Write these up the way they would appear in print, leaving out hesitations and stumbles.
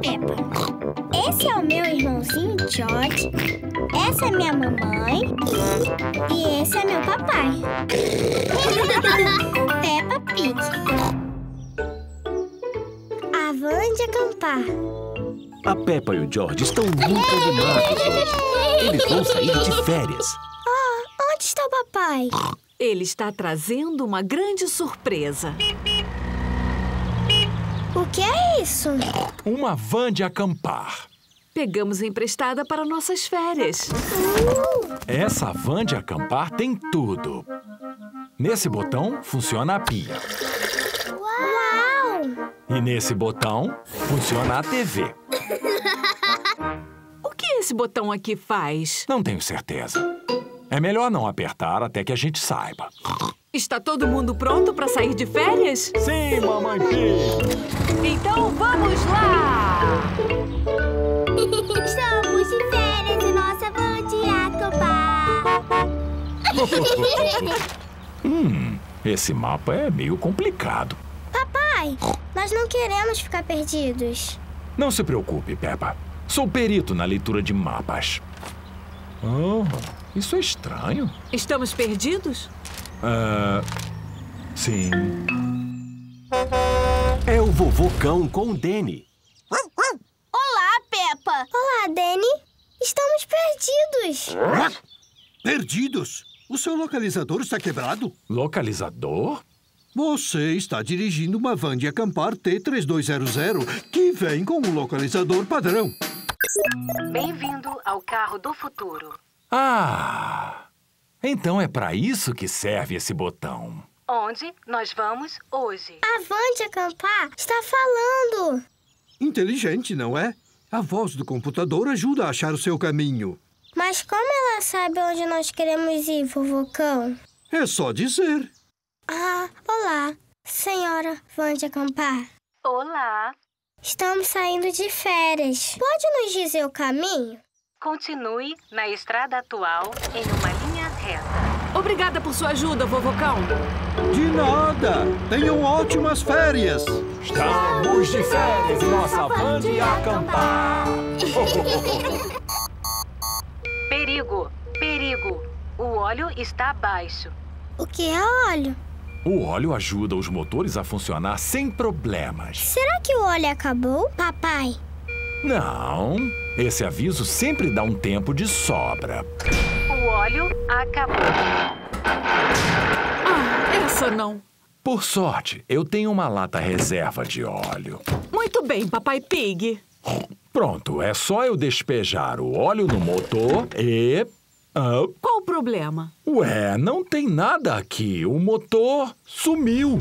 Peppa. Esse é o meu irmãozinho George. Essa é minha mamãe. E esse é meu papai. Peppa Pig. A van de acampar. A Peppa e o George estão muito animados hoje. Eles vão sair de férias. Onde está o papai? Ele está trazendo uma grande surpresa. O que é isso? Uma van de acampar. Pegamos emprestada para nossas férias. Essa van de acampar tem tudo. Nesse botão funciona a pia. Uau! E nesse botão funciona a TV. O que esse botão aqui faz? Não tenho certeza. É melhor não apertar até que a gente saiba. Está todo mundo pronto para sair de férias? Sim, mamãe Pig! Então vamos lá! Estamos de férias em nossa van de acampar. Esse mapa é meio complicado. Papai, nós não queremos ficar perdidos. Não se preocupe, Peppa. Sou perito na leitura de mapas. Oh, isso é estranho. Estamos perdidos? Sim. É o vovô cão com o Danny. Olá, Peppa. Olá, Danny. Estamos perdidos. Perdidos? O seu localizador está quebrado? Localizador? Você está dirigindo uma van de acampar T3200 que vem com um localizador padrão. Bem-vindo ao carro do futuro. Ah! Então é para isso que serve esse botão. Onde nós vamos hoje? A van de acampar está falando. Inteligente, não é? A voz do computador ajuda a achar o seu caminho. Mas como ela sabe onde nós queremos ir, vovô cão? É só dizer. Olá, senhora van de acampar. Olá. Estamos saindo de férias. Pode nos dizer o caminho? Continue na estrada atual em uma linha reta. Obrigada por sua ajuda, vovô cão. De nada! Tenham ótimas férias! Estamos de férias em nossa van de acampar. Perigo, perigo. O óleo está baixo. O que é óleo? O óleo ajuda os motores a funcionar sem problemas. Será que o óleo acabou, papai? Não, esse aviso sempre dá um tempo de sobra. O óleo acabou. Essa não. Por sorte, eu tenho uma lata reserva de óleo. Muito bem, papai Pig. Pronto, é só eu despejar o óleo no motor e... Qual o problema? Ué, não tem nada aqui. O motor sumiu.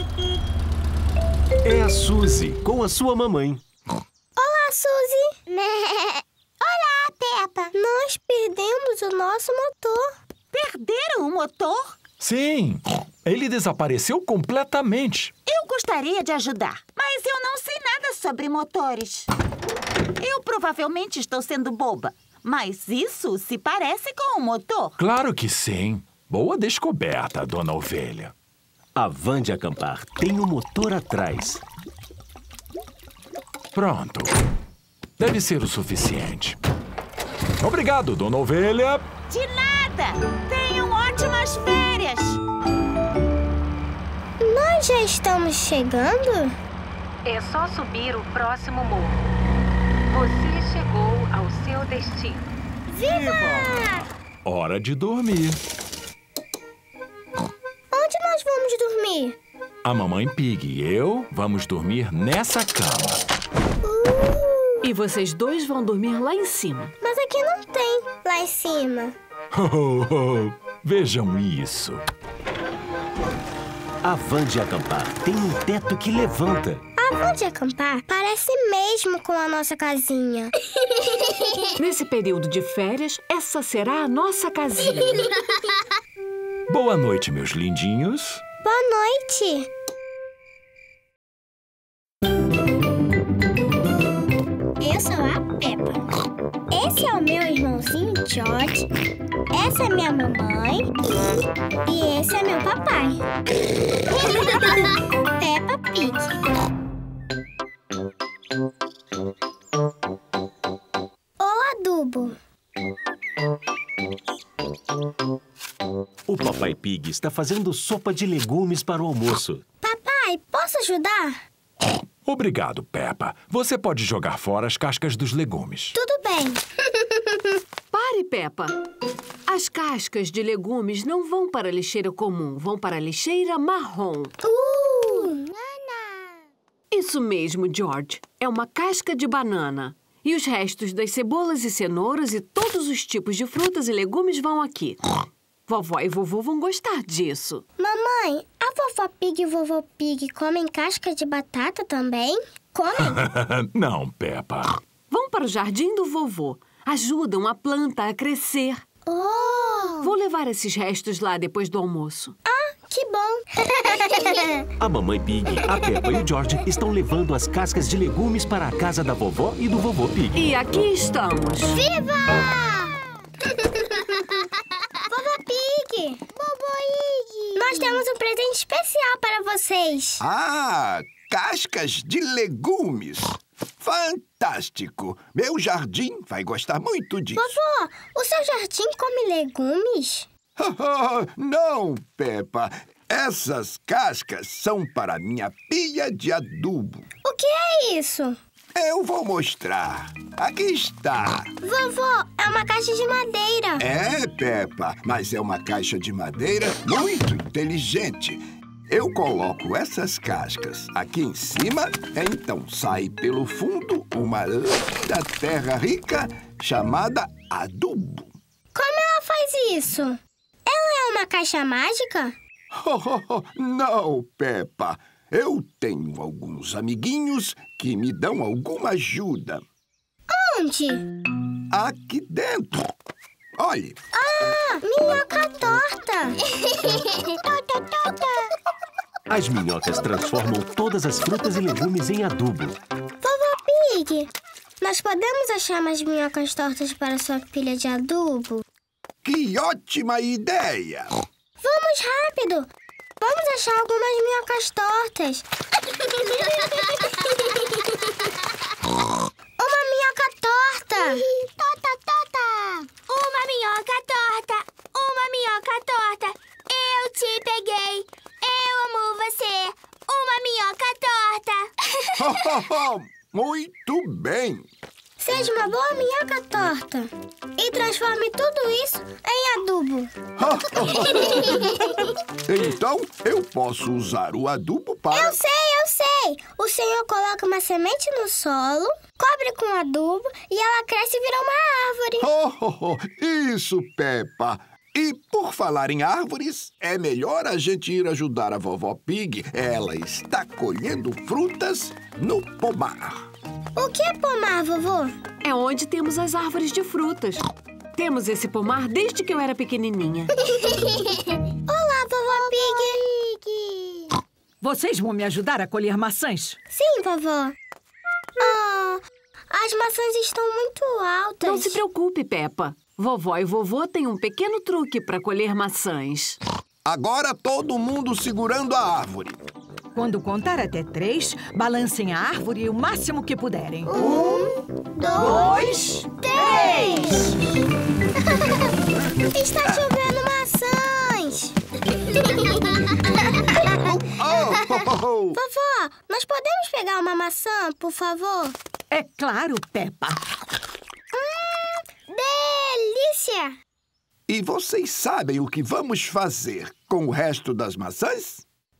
É a Suzy com a sua mamãe. Olá, Suzy. Olá, Peppa. Nós perdemos o nosso motor. Perderam o motor? Sim, ele desapareceu completamente. Eu gostaria de ajudar, mas eu não sei nada sobre motores. Eu provavelmente estou sendo boba, mas isso se parece com um motor. Claro que sim. Boa descoberta, dona Ovelha. A van de acampar tem um motor atrás. Pronto. Deve ser o suficiente. Obrigado, dona Ovelha. De nada! Tenham ótimas férias! Nós já estamos chegando? É só subir o próximo morro. Você chegou ao seu destino. Viva! Hora de dormir. Onde nós vamos dormir? A mamãe Pig e eu vamos dormir nessa cama. E vocês dois vão dormir lá em cima. Mas aqui não tem, lá em cima. Vejam isso. A van de acampar tem um teto que levanta. A van de acampar parece mesmo com a nossa casinha. Nesse período de férias, essa será a nossa casinha. Boa noite, meus lindinhos. Boa noite. Eu sou a Peppa. Esse é o meu irmãozinho George. Essa é minha mamãe. E esse é meu papai. Peppa Pig. Pig está fazendo sopa de legumes para o almoço. Papai, posso ajudar? Obrigado, Peppa. Você pode jogar fora as cascas dos legumes. Tudo bem. Pare, Peppa. As cascas de legumes não vão para a lixeira comum, vão para a lixeira marrom. Isso mesmo, George. É uma casca de banana. E os restos das cebolas e cenouras e todos os tipos de frutas e legumes vão aqui. Vovó e vovô vão gostar disso. Mamãe, a vovó Pig e o vovô Pig comem casca de batata também? Comem? Não, Peppa. Vão para o jardim do vovô. Ajudam a planta a crescer. Vou levar esses restos lá depois do almoço. Que bom! A mamãe Pig, a Peppa e o George estão levando as cascas de legumes para a casa da vovó e do vovô Pig. E aqui estamos. Viva! Vovó Pig! Vovô Pig! Nós temos um presente especial para vocês. Cascas de legumes. Fantástico! Meu jardim vai gostar muito disso. Vovô, o seu jardim come legumes? Não, Peppa. Essas cascas são para minha pia de adubo. O que é isso? Eu vou mostrar. Aqui está. Vovô, é uma caixa de madeira. É, Peppa, mas é uma caixa de madeira muito inteligente. Eu coloco essas cascas aqui em cima, então sai pelo fundo uma linda terra rica chamada adubo. Como ela faz isso? Ela é uma caixa mágica? Não, Peppa. Eu tenho alguns amiguinhos que me dão alguma ajuda. Onde? Aqui dentro. Olhe. Minhoca torta. As minhocas transformam todas as frutas e legumes em adubo. Vovó Pig, nós podemos achar mais minhocas tortas para sua pilha de adubo? Que ótima ideia! Vamos rápido! Vamos achar algumas minhocas tortas. Uma minhoca torta! Tota! Uma minhoca torta! Uma minhoca torta! Eu te peguei! Eu amo você! Uma minhoca torta! Muito bem! Seja uma boa minhoca torta e transforme tudo isso em adubo. Então, eu posso usar o adubo para... Eu sei! O senhor coloca uma semente no solo, cobre com adubo e ela cresce e vira uma árvore. Isso, Peppa! E por falar em árvores, é melhor a gente ir ajudar a vovó Pig. Ela está colhendo frutas no pomar. O que é pomar, vovô? É onde temos as árvores de frutas. Temos esse pomar desde que eu era pequenininha. Olá, vovó Pig! Vocês vão me ajudar a colher maçãs? Sim, vovó. As maçãs estão muito altas. Não se preocupe, Peppa. Vovó e vovô têm um pequeno truque para colher maçãs. Agora todo mundo segurando a árvore. Quando contar até 3, balancem a árvore o máximo que puderem. 1, 2, 3! Está chovendo maçãs! Vovó, nós podemos pegar uma maçã, por favor? É claro, Peppa. Delícia! E vocês sabem o que vamos fazer com o resto das maçãs?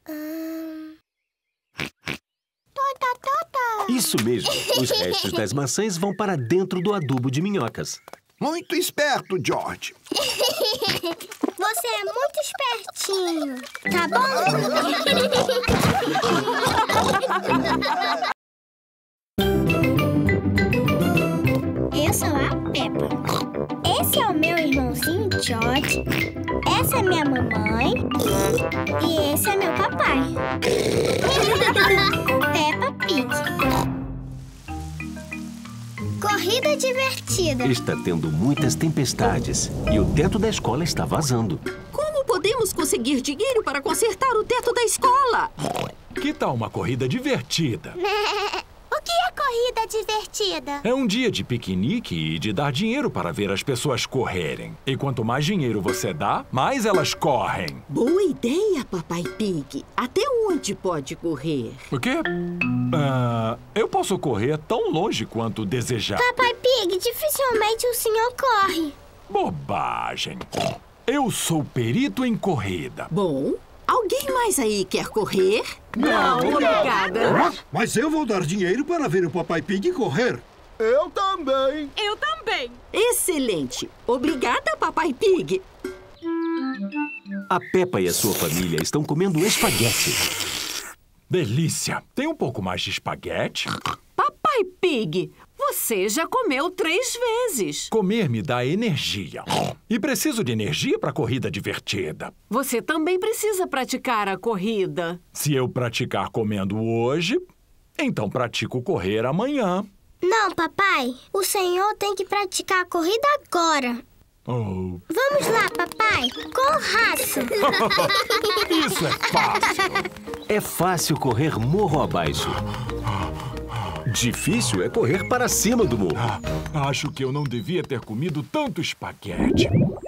Isso mesmo. Os restos das maçãs vão para dentro do adubo de minhocas. Muito esperto, George. Você é muito espertinho, tá bom? Eu sou a Peppa. Esse é o meu irmãozinho George. Essa é minha mamãe. E esse é meu papai. Peppa Pig. Corrida divertida. Está tendo muitas tempestades e o teto da escola está vazando. Como podemos conseguir dinheiro para consertar o teto da escola? Que tal uma corrida divertida? O que é corrida corrida divertida? É um dia de piquenique e de dar dinheiro para ver as pessoas correrem. E quanto mais dinheiro você dá, mais elas correm. Boa ideia, Papai Pig. Até onde pode correr? O quê? Eu posso correr tão longe quanto desejar. Papai Pig, dificilmente o senhor corre. Bobagem. Eu sou perito em corrida. Bom, alguém mais aí quer correr? Não, obrigada. Mas eu vou dar dinheiro para ver o Papai Pig correr. Eu também. Eu também. Excelente. Obrigada, Papai Pig. A Peppa e a sua família estão comendo espaguete. Delícia. Tem um pouco mais de espaguete? Papai Pig, você já comeu 3 vezes. Comer me dá energia. E preciso de energia para corrida divertida. Você também precisa praticar a corrida. Se eu praticar comendo hoje, então pratico correr amanhã. Não, papai. O senhor tem que praticar a corrida agora. Oh. Vamos lá, papai. Com raça. Isso é fácil. É fácil correr morro abaixo. Difícil é correr para cima do morro. Acho que eu não devia ter comido tanto espaguete.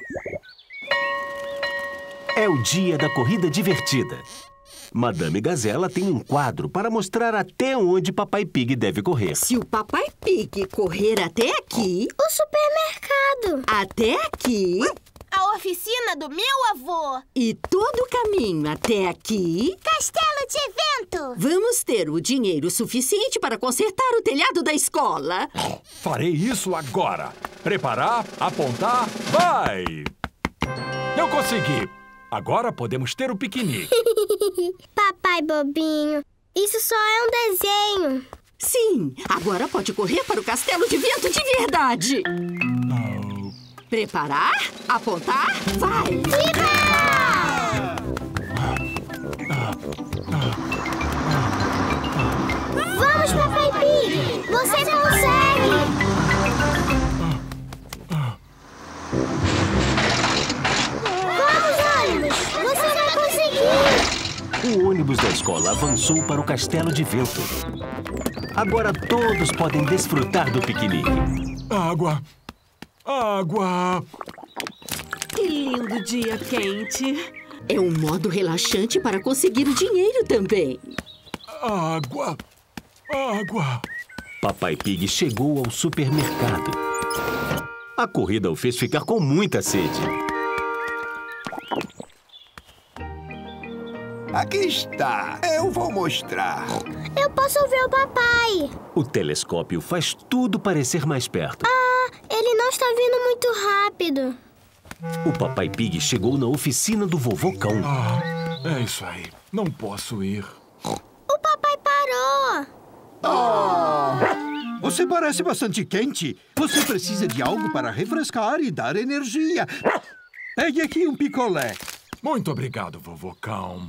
É o dia da corrida divertida. Madame Gazela tem um quadro para mostrar até onde Papai Pig deve correr. Se o Papai Pig correr até aqui... O supermercado. Até aqui... A oficina do meu avô. E todo o caminho até aqui... Castelo de vento. Vamos ter o dinheiro suficiente para consertar o telhado da escola. Farei isso agora. Preparar, apontar, vai! Eu consegui. Agora podemos ter o piquenique. Papai bobinho, isso só é um desenho. Sim, agora pode correr para o castelo de vento de verdade. Preparar, apontar, vai! Viva! Vamos, Papai Pig! Você consegue! Você vai conseguir! O ônibus da escola avançou para o castelo de vento. Agora todos podem desfrutar do piquenique. Água! Água! Que lindo dia quente. É um modo relaxante para conseguir o dinheiro também. Água! Água! Papai Pig chegou ao supermercado. A corrida o fez ficar com muita sede. Aqui está. Eu vou mostrar. Eu posso ver o papai. O telescópio faz tudo parecer mais perto. Ele não está vindo muito rápido. O Papai Pig chegou na oficina do Vovô Cão. É isso aí. Não posso ir. O papai parou. Você parece bastante quente. Você precisa de algo para refrescar e dar energia. Pegue aqui um picolé. Muito obrigado, Vovô Cão.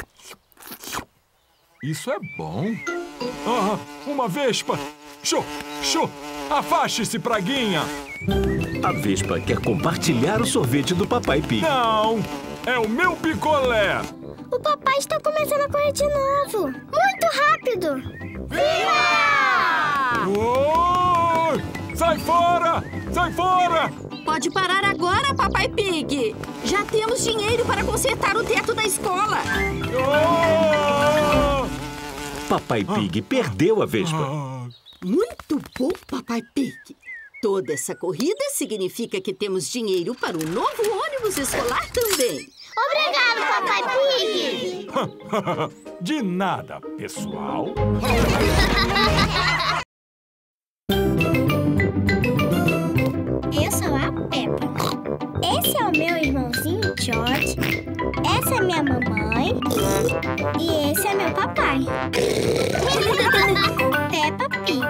Isso é bom. Uma vespa. Shoo, shoo. Afaste-se, praguinha. A vespa quer compartilhar o sorvete do Papai Pig. Não, é o meu picolé. O papai está começando a correr de novo. Muito rápido. Viva! Oi! Sai fora! Sai fora! Pode parar agora, Papai Pig. Já temos dinheiro para consertar o teto da escola. Papai Pig perdeu a vespa. Muito bom, Papai Pig. Toda essa corrida significa que temos dinheiro para um novo ônibus escolar também. Obrigado, Papai Pig. De nada, pessoal. Eu sou a Peppa. Esse é o meu irmãozinho George. Essa é minha mamãe. E esse é meu papai. Peppa Pig.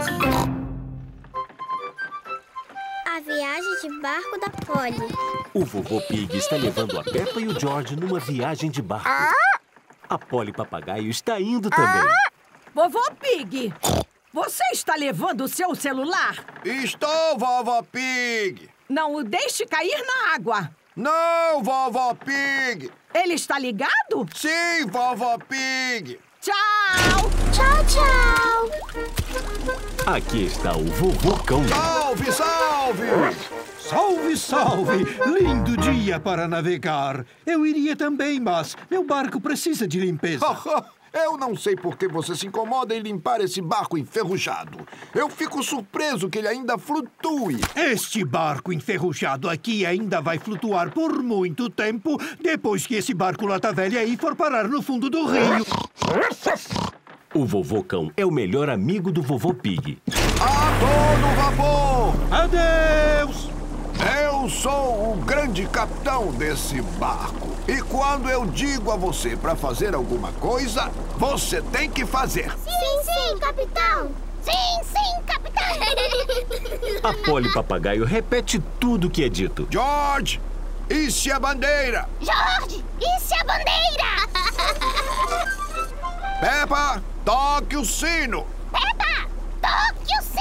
A viagem de barco da Polly. O Vovô Pig está levando a Peppa e o George numa viagem de barco. A Polly Papagaio está indo também. Vovô Pig, você está levando o seu celular? Estou, Vovó Pig. Não o deixe cair na água. Não, Vovó Pig. Ele está ligado? Sim, Vovó Pig. Tchau! Tchau, tchau. Aqui está o Vovô Cão. Salve, salve! Salve, salve! Lindo dia para navegar. Eu iria também, mas meu barco precisa de limpeza. Eu não sei por que você se incomoda em limpar esse barco enferrujado. Eu fico surpreso que ele ainda flutue. Este barco enferrujado aqui ainda vai flutuar por muito tempo depois que esse barco lata velha aí for parar no fundo do rio. O Vovô Cão é o melhor amigo do Vovô Pig. A todo vapor! Adeus! Eu sou o grande capitão desse barco. E quando eu digo a você para fazer alguma coisa, você tem que fazer. Sim, capitão. Sim, capitão. A Polly Papagaio repete tudo que é dito. George, isse a bandeira. George, isse a bandeira. Peppa, toque o sino. Peppa, toque o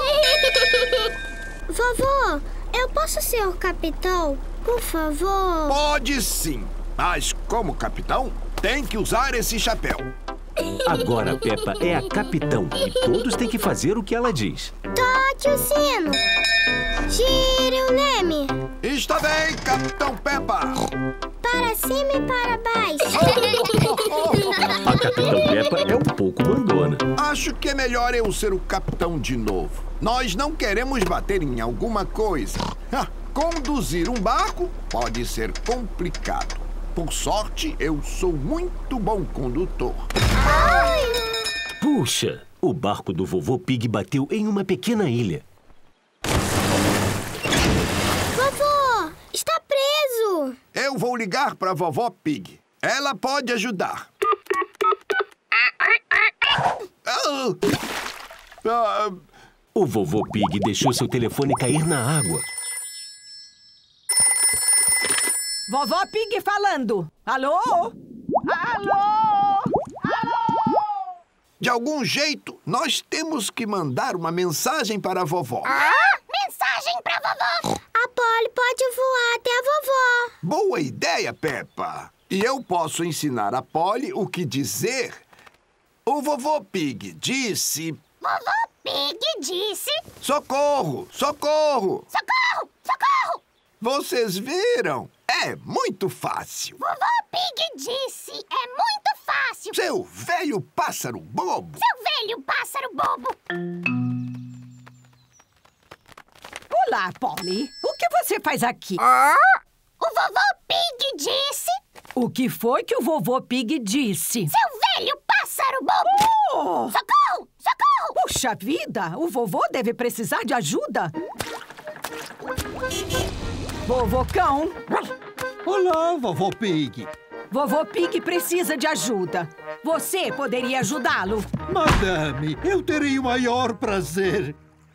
sino. Vovô, eu posso ser o capitão, por favor? Pode sim, mas como capitão, tem que usar esse chapéu. Agora a Peppa é a capitão e todos têm que fazer o que ela diz. Toque o sino. Gire o leme. Está bem, Capitão Peppa. Para cima e para baixo. A Capitão Peppa é um pouco mandona. Acho que é melhor eu ser o capitão de novo. Nós não queremos bater em alguma coisa. Conduzir um barco pode ser complicado. Por sorte, eu sou muito bom condutor. Puxa, o barco do Vovô Pig bateu em uma pequena ilha. Vovô, está preso. Eu vou ligar para a Vovó Pig. Ela pode ajudar. O Vovô Pig deixou seu telefone cair na água. Vovó Pig falando. Alô? De algum jeito, nós temos que mandar uma mensagem para a vovó. Mensagem para vovó. A Polly pode voar até a vovó. Boa ideia, Peppa. E eu posso ensinar a Polly o que dizer. O Vovô Pig disse... Vovô Pig disse... Socorro! Socorro! Socorro! Socorro! Vocês viram? É muito fácil. Vovô Pig disse... É muito fácil. Seu velho pássaro bobo. Seu velho pássaro bobo. Olá, Polly. O que você faz aqui? O Vovô Pig disse... O que foi que o Vovô Pig disse? Seu velho pássaro bobo. Oh! Socorro! Socorro! Puxa vida! O vovô deve precisar de ajuda. Vovô Cão. Olá, Vovô Pig. Vovô Pig precisa de ajuda. Você poderia ajudá-lo? Madame, eu terei o maior prazer.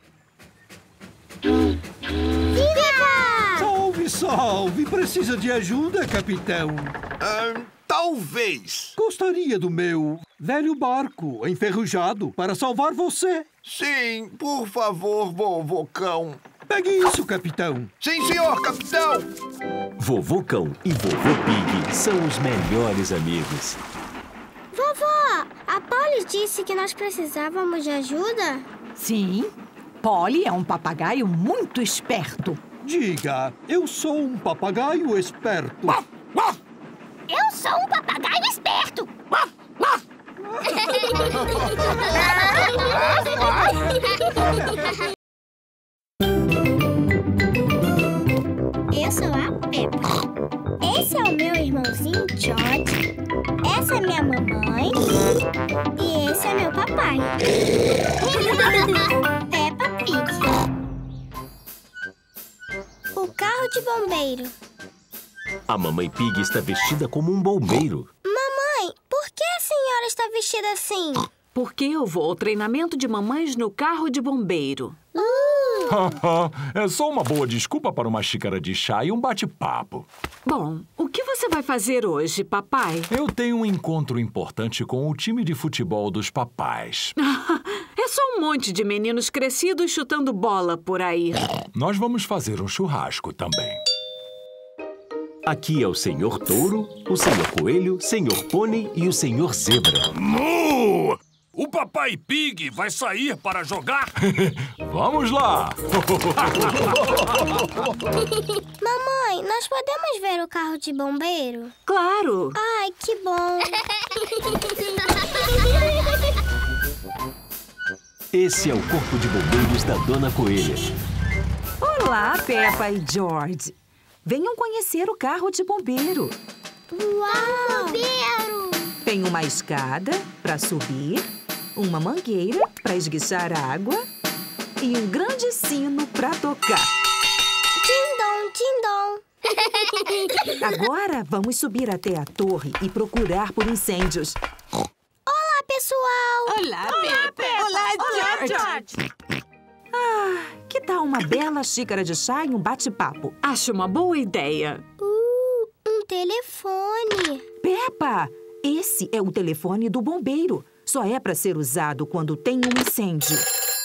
Viva! Salve, salve! Precisa de ajuda, capitão? Talvez. Gostaria do meu velho barco enferrujado para salvar você. Sim, por favor, Vovô Cão. Pegue isso, capitão. Sim, senhor, capitão. Vovô Cão e Vovô Pig são os melhores amigos. Vovó, a Polly disse que nós precisávamos de ajuda? Sim. Polly é um papagaio muito esperto. Diga, eu sou um papagaio esperto. Eu sou um papagaio esperto. Eu sou a Peppa. Esse é o meu irmãozinho George. Essa é minha mamãe. E esse é meu papai. Peppa Pig. O carro de bombeiro. A Mamãe Pig está vestida como um bombeiro. Mamãe, por que a senhora está vestida assim? Porque eu vou ao treinamento de mamães no carro de bombeiro. É só uma boa desculpa para uma xícara de chá e um bate-papo. Bom, o que você vai fazer hoje, papai? Eu tenho um encontro importante com o time de futebol dos papais. É só um monte de meninos crescidos chutando bola por aí. Nós vamos fazer um churrasco também. Aqui é o Senhor Touro, o Senhor Coelho, Senhor Pônei e o Senhor Zebra. Mu! O papai Papai Pig vai sair para jogar? Vamos lá! Mamãe, nós podemos ver o carro de bombeiro? Claro! Ai, que bom! Esse é o corpo de bombeiros da Dona Coelha. Olá, Peppa e George. Venham conhecer o carro de bombeiro. Uau! Bombeiro! Tem uma escada para subir, uma mangueira para esguichar água e um grande sino para tocar. Tim-dom, tim-dom. Agora vamos subir até a torre e procurar por incêndios. Olá, pessoal! Olá, Peppa! Olá, George! Que tal uma bela xícara de chá e um bate-papo? Acho uma boa ideia. Um telefone. Peppa, esse é o telefone do bombeiro. Só é para ser usado quando tem um incêndio.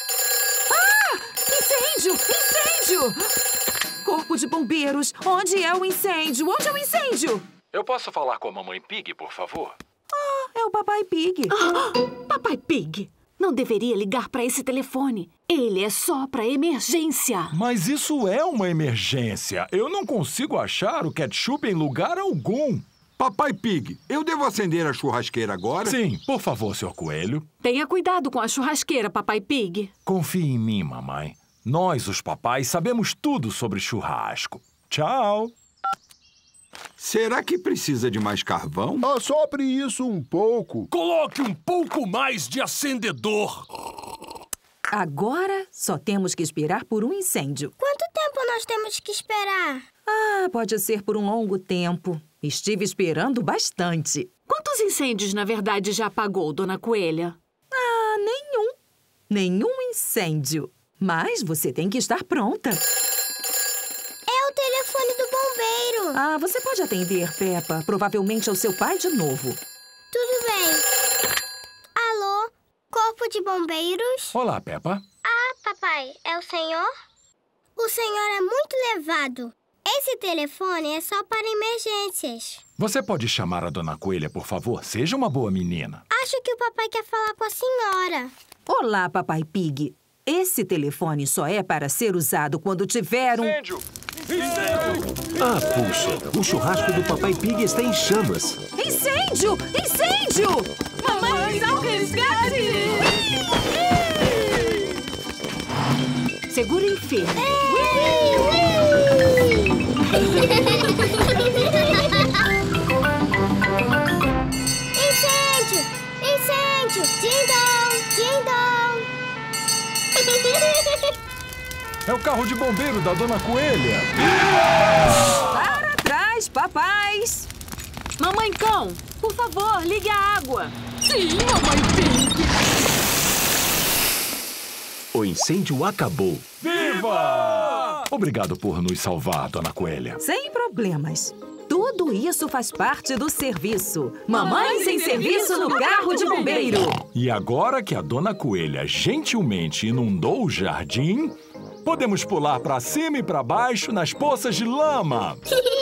Incêndio! Incêndio! Corpo de bombeiros, onde é o incêndio? Onde é o incêndio? Eu posso falar com a Mamãe Pig, por favor? É o Papai Pig. Papai Pig, não deveria ligar para esse telefone. Ele é só para emergência. Mas isso é uma emergência. Eu não consigo achar o ketchup em lugar algum. Papai Pig, eu devo acender a churrasqueira agora? Sim, por favor, Sr. Coelho. Tenha cuidado com a churrasqueira, Papai Pig. Confie em mim, mamãe. Nós, os papais, sabemos tudo sobre churrasco. Tchau. Será que precisa de mais carvão? Assopre isso um pouco. Coloque um pouco mais de acendedor. Agora só temos que esperar por um incêndio. Quanto tempo nós temos que esperar? Pode ser por um longo tempo. Estive esperando bastante. Quantos incêndios, na verdade, já apagou, Dona Coelha? Nenhum. Nenhum incêndio. Mas você tem que estar pronta. É o telefone do bombeiro. Você pode atender, Peppa. Provavelmente é o seu pai de novo. Tudo bem. Alô? Corpo de bombeiros? Olá, Peppa. Papai, é o senhor? O senhor é muito levado. Esse telefone é só para emergências. Você pode chamar a Dona Coelha, por favor? Seja uma boa menina. Acho que o papai quer falar com a senhora. Olá, Papai Pig. Esse telefone só é para ser usado quando tiver um... Incêndio! Puxa, o churrasco do Papai Pig está em chamas. Incêndio! Incêndio! Mamãe, ao resgate! Segurem firme. Incêndio! Incêndio! Ding-dong! Ding-dong! É o carro de bombeiro da Dona Coelha. Para trás, papais! Mamãe Cão, por favor, ligue a água. Sim, Mamãe Pig. O incêndio acabou. Viva! Obrigado por nos salvar, Dona Coelha. Sem problemas. Tudo isso faz parte do serviço. Mamães em serviço no carro de bombeiro. E agora que a Dona Coelha gentilmente inundou o jardim, podemos pular para cima e para baixo nas poças de lama.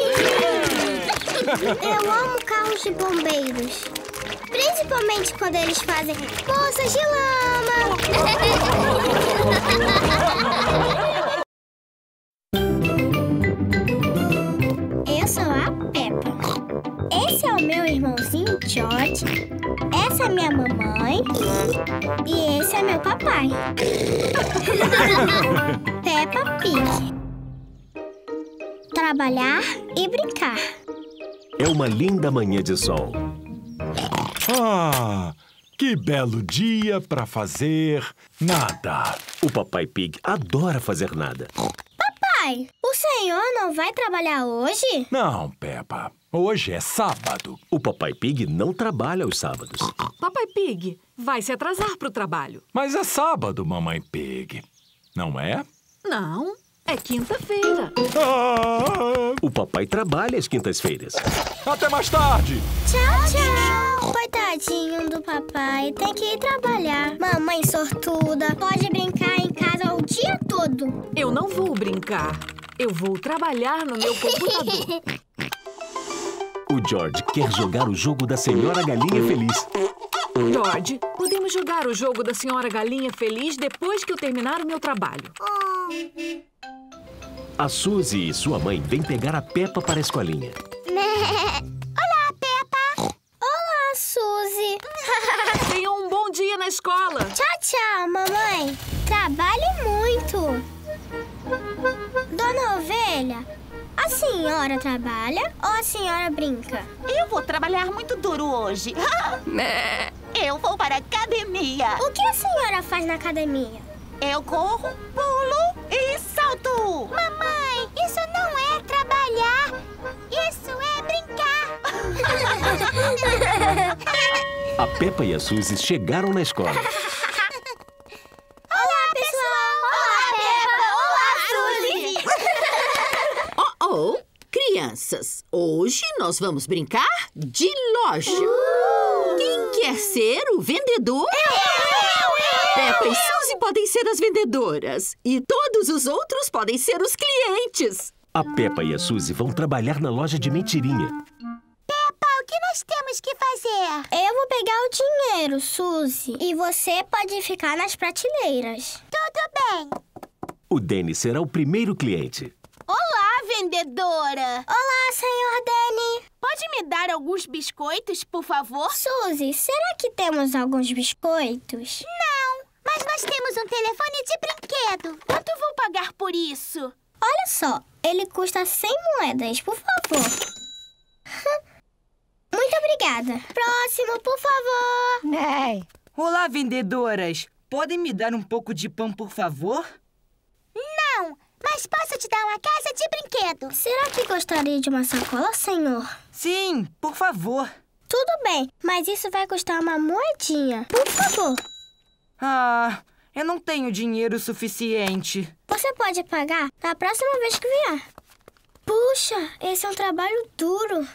Eu amo carros de bombeiros. Principalmente quando eles fazem poças de lama. Eu sou a Peppa. Esse é o meu irmãozinho George. Essa é minha mamãe. E esse é meu papai. Peppa Pig. Trabalhar e brincar. É uma linda manhã de sol. Que belo dia para fazer nada. O Papai Pig adora fazer nada. Papai, o senhor não vai trabalhar hoje? Não, Peppa. Hoje é sábado. O Papai Pig não trabalha aos sábados. Papai Pig vai se atrasar para o trabalho. Mas é sábado, Mamãe Pig. Não é? Não, é quinta-feira. O papai trabalha às quintas-feiras. Até mais tarde. Tchau, tchau. Coitadinho do papai, tem que ir trabalhar. Mamãe sortuda, pode brincar em casa o dia todo. Eu não vou brincar. Eu vou trabalhar no meu computador. O George quer jogar o jogo da Senhora Galinha Feliz. George, podemos jogar o jogo da Senhora Galinha Feliz depois que eu terminar o meu trabalho. A Suzy e sua mãe vêm pegar a Peppa para a escolinha. Olá, Peppa. Olá, Suzy. Tenham um bom dia na escola. Tchau, tchau, mamãe. Trabalhe muito. Dona Ovelha, a senhora trabalha ou a senhora brinca? Eu vou trabalhar muito duro hoje. Eu vou para a academia. O que a senhora faz na academia? Eu corro, pulo e salto. Mamãe, isso não é trabalhar. Isso é brincar. A Peppa e a Suzy chegaram na escola. Olá, pessoal. Olá, Peppa. Olá, Suzy. Crianças, hoje nós vamos brincar de loja. Quem quer ser o vendedor? Peppa e Suzy podem ser as vendedoras. E todos os outros podem ser os clientes. A Peppa e a Suzy vão trabalhar na loja de mentirinha. Peppa, o que nós temos que fazer? Eu vou pegar o dinheiro, Suzy. E você pode ficar nas prateleiras. Tudo bem. O Danny será o primeiro cliente. Olá, vendedora. Olá, senhor Danny. Pode me dar alguns biscoitos, por favor? Suzy, será que temos alguns biscoitos? Não, mas nós temos um telefone de brinquedo. Quanto vou pagar por isso? Olha só, ele custa 100 moedas, por favor. Muito obrigada. Próximo, por favor. Olá, vendedoras. Podem me dar um pouco de pão, por favor? Não, mas posso te dar uma casa de brinquedo. Será que gostaria de uma sacola, senhor? Sim, por favor. Tudo bem, mas isso vai custar uma moedinha. Por favor. Eu não tenho dinheiro suficiente. Você pode pagar na próxima vez que vier. Puxa, esse é um trabalho duro.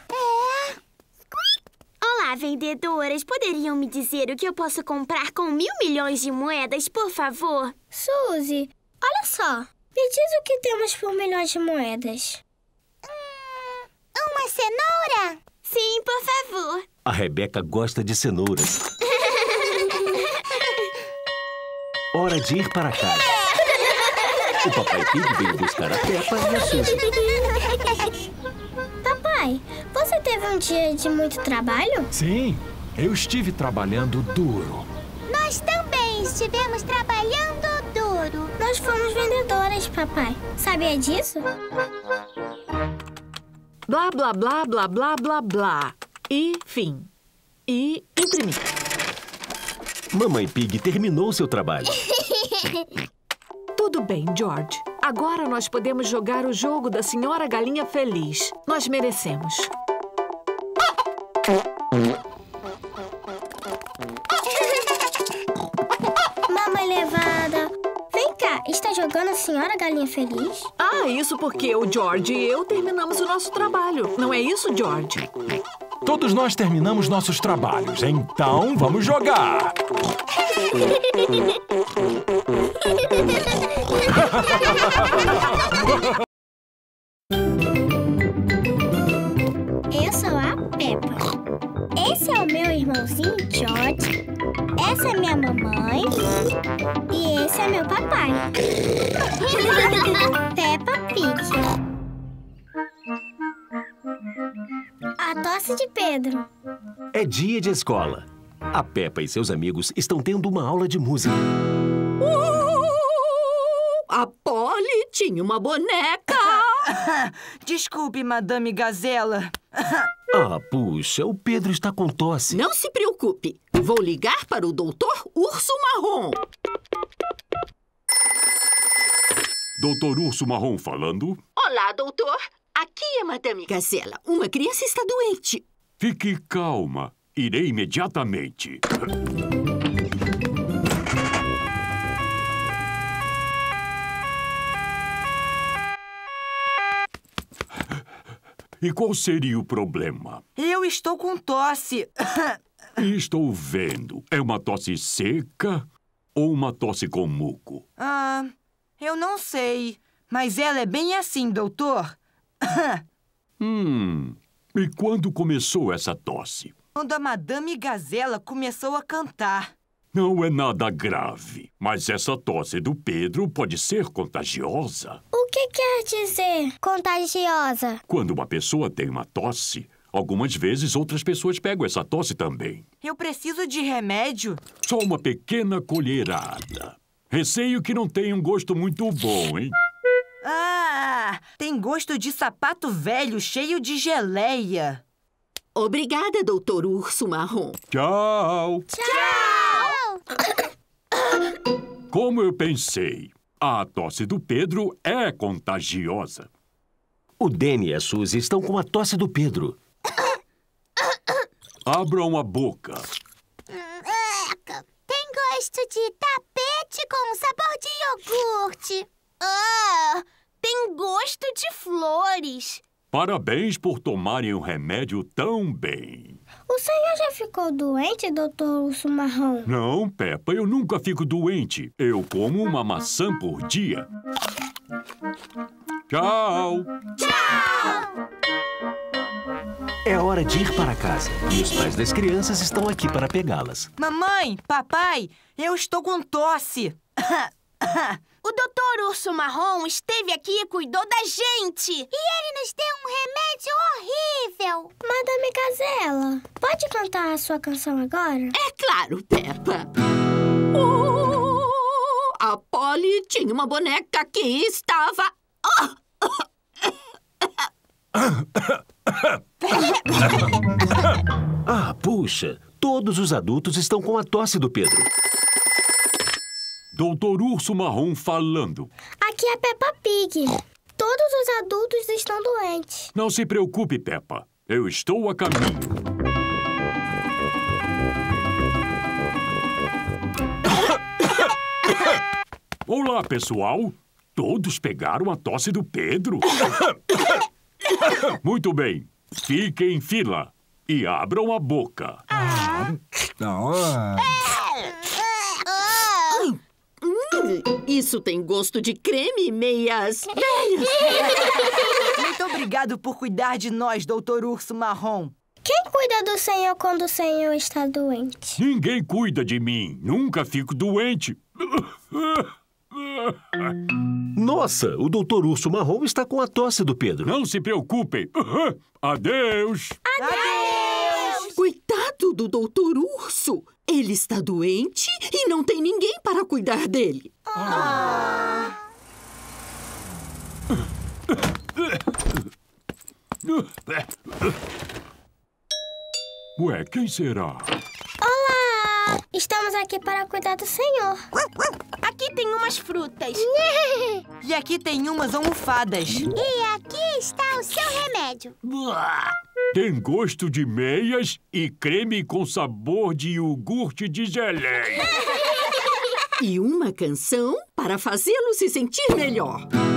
Olá, vendedoras. Poderiam me dizer o que eu posso comprar com 1.000 milhões de moedas, por favor? Suzy, olha só. Me diz o que temos por milhões de moedas. Uma cenoura? Sim, por favor. A Rebeca gosta de cenouras. Hora de ir para casa. O Papai Pig veio buscar a Peppa e a Suzy. Papai, você teve um dia de muito trabalho? Sim, eu estive trabalhando duro. Nós também estivemos trabalhando duro. Nós fomos vendedoras, papai. Sabia disso? Blá, blá, blá, blá, blá, blá, blá. E fim. E imprimir. Mamãe Pig terminou seu trabalho. Tudo bem, George. Agora nós podemos jogar o jogo da Senhora Galinha Feliz. Nós merecemos. Mamãe levada. Vem cá, está jogando a Senhora Galinha Feliz? Isso porque o George e eu terminamos o nosso trabalho. Não é isso, George? Todos nós terminamos nossos trabalhos, então vamos jogar! Eu sou a Peppa. Esse é o meu irmãozinho George. Essa é minha mamãe. E esse é meu papai. Peppa Pig. A tosse de Pedro. É dia de escola. A Peppa e seus amigos estão tendo uma aula de música. A Polly tinha uma boneca. Desculpe, Madame Gazela. Puxa, o Pedro está com tosse. Não se preocupe. Vou ligar para o Doutor Urso Marrom. Doutor Urso Marrom falando. Olá, doutor. Aqui é Madame Gazela. Uma criança está doente. Fique calma. Irei imediatamente. E qual seria o problema? Eu estou com tosse. Estou vendo. É uma tosse seca ou uma tosse com muco? Eu não sei. Mas ela é bem assim, doutor. E quando começou essa tosse? quando a Madame Gazela começou a cantar. Não é nada grave, mas essa tosse do Pedro pode ser contagiosa. O que quer dizer contagiosa? Quando uma pessoa tem uma tosse, algumas vezes outras pessoas pegam essa tosse também. Eu preciso de remédio? Só uma pequena colherada. Receio que não tenha um gosto muito bom, hein? Ah, tem gosto de sapato velho cheio de geleia. Obrigada, Doutor Urso Marrom. Tchau! Tchau! Como eu pensei, a tosse do Pedro é contagiosa. O Danny e a Suzy estão com a tosse do Pedro. Abram a boca. Tem gosto de tapete com sabor de iogurte. Tem gosto de flores. Parabéns por tomarem o remédio tão bem. O senhor já ficou doente, Doutor Urso Marrom? Não, Peppa, eu nunca fico doente. Eu como uma maçã por dia. Tchau! Tchau! É hora de ir para casa. E os pais das crianças estão aqui para pegá-las. Mamãe, papai, eu estou com tosse. O Doutor Urso Marrom esteve aqui e cuidou da gente. E ele nos deu um remédio horrível. Madame Gazela, pode cantar a sua canção agora? É claro, Peppa. A Polly tinha uma boneca que estava... Puxa, todos os adultos estão com a tosse do Pedro. Doutor Urso Marrom falando. Aqui é Peppa Pig. Todos os adultos estão doentes. Não se preocupe, Peppa. Eu estou a caminho. Olá, pessoal. Todos pegaram a tosse do Pedro? Muito bem. Fiquem em fila e abram a boca. Isso tem gosto de creme e meias velhas. Muito obrigado por cuidar de nós, Doutor Urso Marrom. Quem cuida do senhor quando o senhor está doente? Ninguém cuida de mim. Nunca fico doente. Nossa, o Doutor Urso Marrom está com a tosse do Pedro. Não se preocupem. Adeus. Adeus! Coitado do Doutor Urso. Ele está doente e não tem ninguém para cuidar dele. Ué, quem será? Olá! Estamos aqui para cuidar do senhor. Aqui tem umas frutas. E aqui tem umas almofadas. E aqui está o seu remédio. Tem gosto de meias e creme com sabor de iogurte de geleia. E uma canção para fazê-lo se sentir melhor.